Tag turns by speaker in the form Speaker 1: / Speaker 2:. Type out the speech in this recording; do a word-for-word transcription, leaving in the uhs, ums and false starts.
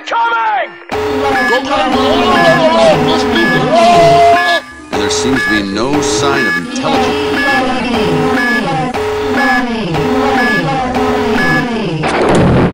Speaker 1: Incoming!
Speaker 2: And there seems to be no sign of intelligent people.